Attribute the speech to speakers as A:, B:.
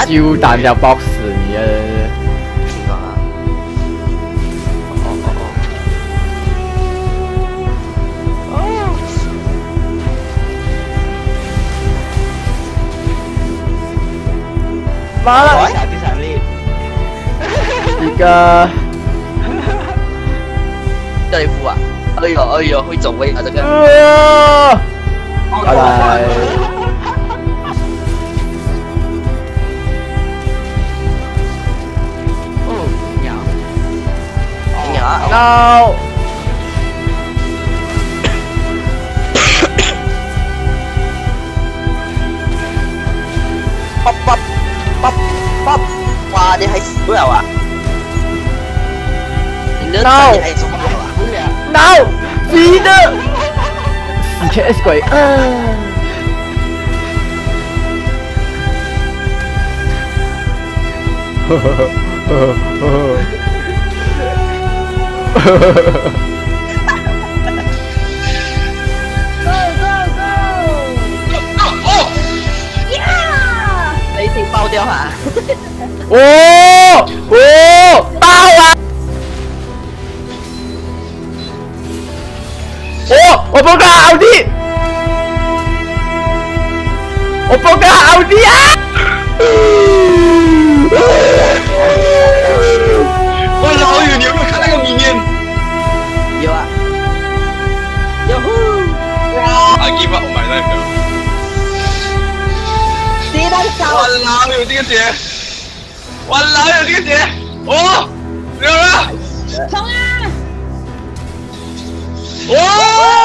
A: 就单条 box 你妈了！
B: 第三粒，
A: 一个
B: 这里付啊！哎呦，会走位啊这个。
A: 拜拜。
B: 哦，鸟
A: ，no。
B: ป๊อป哇！你係死了啊！你呢？你係做咩啊
A: ？No， 逼的。4KS 鬼。呵呵呵呵呵呵呵呵。
B: 雷霆爆掉哈！
A: 爆了！我不敢奥迪，我不敢奥迪啊！
C: 我老远，你有没有看那个里面？
B: 有啊！哟呼！
C: 哇 ！I give up my life now。我老有这个姐，我老有这个姐，有了！
D: 冲啊！
C: 哦！